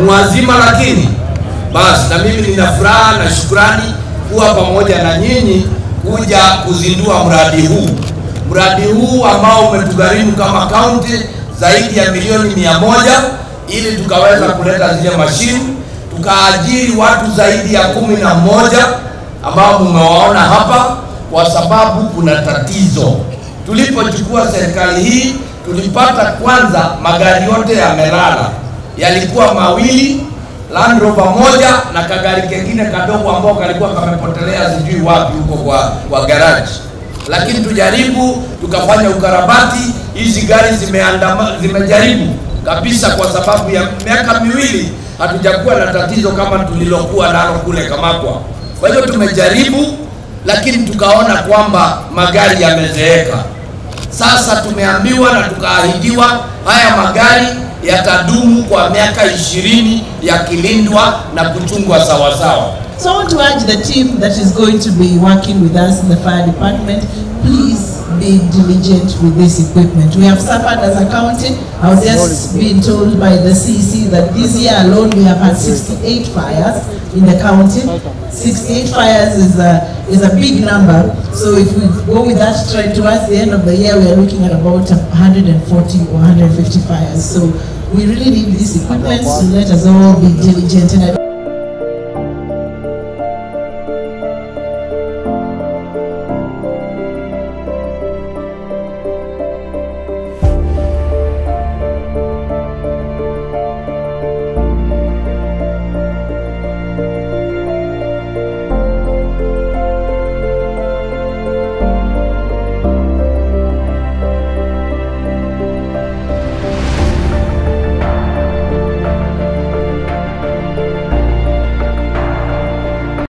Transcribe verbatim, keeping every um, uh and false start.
Mwazima lakini basi, na mimi nina furaha na shukrani kuwa pamoja na nyinyi kuja kuzindua mradi huu. Mradi huu ambao umetugharimu kama county zaidi ya milioni mia moja ili tukaweza kuleta zile mashine, tukaajiri watu zaidi ya kumi na moja ambao mmewaona hapa, kwa sababu kuna tatizo. Tulipochukua serikali hii, tulipata kwanza magari yote yamelala. Yalikuwa mawili, Land Rover moja na kagari kengine kadogo ambao kalikuwa kamepotelea sijui wapi huko kwa kwa garage. Lakini tujaribu tukafanya ukarabati, hizi gari zimeandama zimejaribu kabisa, kwa sababu ya miaka miwili hatujakuwa na tatizo kama tulilokuwa nalo kule Kamakwa. Kwa hiyo tumejaribu, lakini tukaona kwamba magari yamezeeka. Sasa tumeambiwa na tukaahidiwa haya magari yatadumu kwa miaka ishirini yakilindwa na kuchungwa sawa sawa. So I want to urge the team that is going to be working with us in the fire department, please be diligent with this equipment. We have suffered as a county. I was just being told by the C E C that this year alone we have had sixty-eight fires in the county. sixty-eight fires is a, is a big number. So if we go with that trend towards the end of the year, we are looking at about one hundred forty or one hundred fifty fires. So we really need this equipment, so let us all be diligent. And